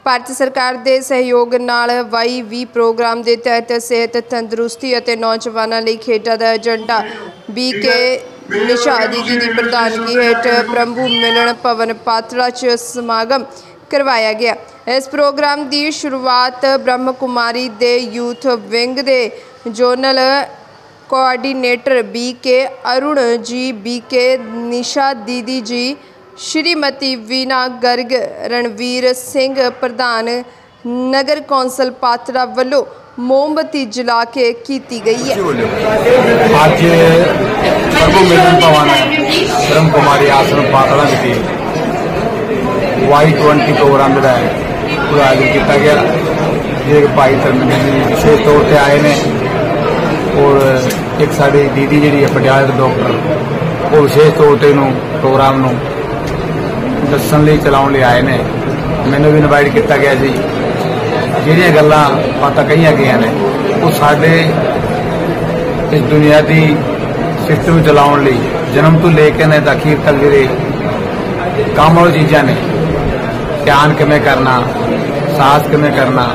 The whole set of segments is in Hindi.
ਭਾਰਤ ਸਰਕਾਰ ਦੇ ਸਹਿਯੋਗ ਨਾਲ YV ਪ੍ਰੋਗਰਾਮ ਦੇ ਤਹਿਤ ਸਿਹਤ ਤੰਦਰੁਸਤੀ ਅਤੇ ਨੌਜਵਾਨਾਂ ਲਈ ਖੇਡਾਂ ਦਾ ਏਜੰਡਾ BK निशा दीदी की प्रधानगी हेठ प्रभु मिलन भवन पातड़ा च समागम करवाया गया। इस प्रोग्राम की शुरुआत ब्रह्म कुमारी दे यूथ विंग दे zonal coordinator BK Arun ji, BK Nisha दीदी जी, श्रीमती वीना गर्ग, रणवीर सिंह प्रधान नगर कौंसल पातड़ा वालों मोमबत्ती जला के की गई है। आज प्रभु मिलन भवन ब्रह्म कुमारी आश्रम पातड़ा की Y20 प्रोग्राम जो है आयोजित किया गया। ये भाई धर्मेंद्र जी विशेष तौर पर आए ने और एक साड़ी दीदी जी है पटियाला डॉक्टर वो विशेष तौर पर प्रोग्राम दसन लिए चलाने आए ने। मैंने भी इनवाइट किया गया जी। ਜਿਹੜੀਆਂ ਗੱਲਾਂ ਪਤਾ ਕਹੀਆਂ ਗਈਆਂ ਨੇ ਉਹ ਸਾਡੇ ਇਸ ਦੁਨੀਆ ਦੀ ਸਿਸਟਮ ਚਲਾਉਣ ਲਈ ਜਨਮ ਤੋਂ ਲੈ ਕੇ ਨੇ ਤਾਂ ਅਖੀਰ ਤੱਕ ਜਿਹੜੇ ਕੰਮ ਵਾਲੀ ਚੀਜ਼ਾਂ ਨੇ, ਧਿਆਨ ਕਿਵੇਂ ਕਰਨਾ, ਸਾਹਸ ਕਿਵੇਂ ਕਰਨਾ,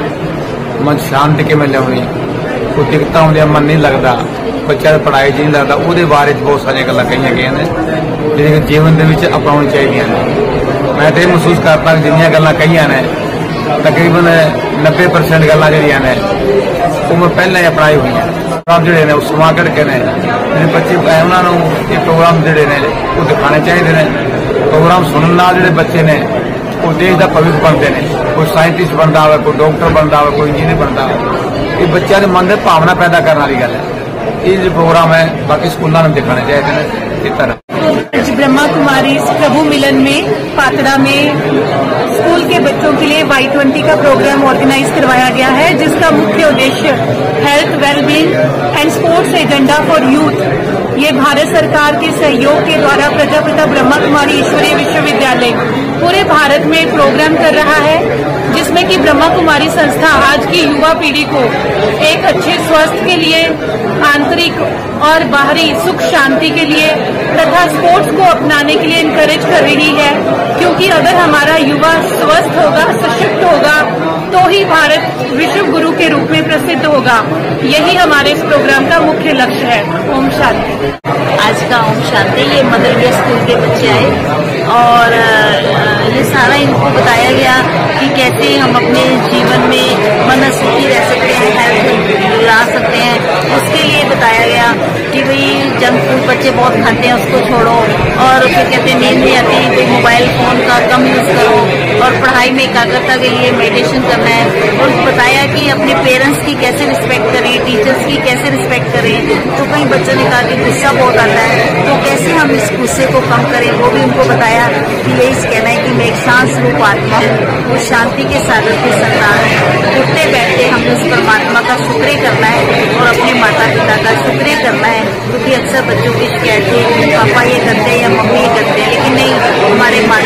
ਮਨ ਸ਼ਾਂਤੀ ਕਿਵੇਂ ਲਿਆਉਣੀ, ਕੋਈ ਦਿੱਕਤਾਂ ਹੁੰਦੀਆਂ ਮਨ ਨਹੀਂ ਲੱਗਦਾ, ਬੱਚਿਆਂ ਦੀ ਪੜ੍ਹਾਈ 'ਚ ਨਹੀਂ ਲੱਗਦਾ, ਉਹਦੇ ਬਾਰੇ 'ਚ ਬਹੁਤ ਸਾਰੀਆਂ ਗੱਲਾਂ ਕਹੀਆਂ ਗਈਆਂ ਨੇ ਜਿਹੜੀਆਂ ਜੀਵਨ ਦੇ ਵਿੱਚ ਅਪਣਾਉਣੀ ਚਾਹੀਦੀਆਂ ਨੇ। ਮੈਂ ਤਾਂ ਇਹ ਮਹਿਸੂਸ ਕਰਦਾ ਕਿ ਜਿੰਨੀਆਂ ਗੱਲਾਂ ਕਹੀਆਂ ਨੇ तकरीबन 90% गल्लां जिहड़ियां ने वो मैं पहले ही अपनाई हुई हैं। प्रोग्राम जिहड़े ने सुमा करके ने बच्चे उन्होंने ये प्रोग्राम जिहड़े ने वो दिखाने चाहिए ने। प्रोग्राम सुनने नाल जिहड़े बच्चे ने वो देश का भविष्य बनते हैं। कोई साइंटिस्ट बनता हो, कोई डॉक्टर बनता हो, कोई इंजीनियर बनता हो। ये बच्चों के मन में भावना पैदा करने वाली गल है। ये जो प्रोग्राम है बाकी स्कूलों में दिखाने चाहिए ने। इस तरह ब्रह्मा कुमारी प्रभु मिलन में पातड़ा में स्कूल के बच्चों के लिए Y20 का प्रोग्राम ऑर्गेनाइज करवाया गया है, जिसका मुख्य उद्देश्य health, wellbeing and sports agenda for youth. ये भारत सरकार के सहयोग के द्वारा प्रजापिता ब्रह्मा कुमारी ईश्वरीय विश्वविद्यालय पूरे भारत में प्रोग्राम कर रहा है, जिसमें कि ब्रह्मा कुमारी संस्था आज की युवा पीढ़ी को एक अच्छे स्वास्थ्य के लिए, आंतरिक और बाहरी सुख शांति के लिए तथा स्पोर्ट्स को अपनाने के लिए इनकरेज कर रही है। क्योंकि अगर हमारा युवा स्वस्थ होगा, सशक्त होगा, तो ही भारत विश्व गुरु के रूप में प्रसिद्ध होगा। यही हमारे इस प्रोग्राम का मुख्य लक्ष्य है। ओम शांति। आज का ओम शांति ये मदर इंडिया स्कूल के बच्चे आए और ये सारा इनको बताया गया कि कैसे हम अपने जीवन में मन सुखी रह सकते हैं, हेल्थ ला सकते हैं। उसके लिए बताया गया कि भाई जंक फूड बच्चे बहुत खाते हैं उसको छोड़ो, और फिर कहते हैं नींद नहीं आती तो मोबाइल फोन का कम यूज करो, और पढ़ाई में एकाग्रता के लिए मेडिटेशन करना है। और बताया कि अपने पेरेंट्स की कैसे रिस्पेक्ट करें, टीचर्स की कैसे रिस्पेक्ट करें। तो कई बच्चों ने कहा कि गुस्सा बहुत आता है, तो कैसे हम इस गुस्से को कम करें, वो भी उनको बताया कि यही कहना है कि मैं एक शांत रूप आत्मा हूँ, वो शांति के सागर की संतान है। उठते बैठते हमें उस परमात्मा का शुक्र करना है और अपने माता पिता का शुक्र करना है। क्योंकि अक्सर बच्चों की शिकायत है कि पापा ये करते हैं या मम्मी ये करते हैं, लेकिन नहीं, हमारे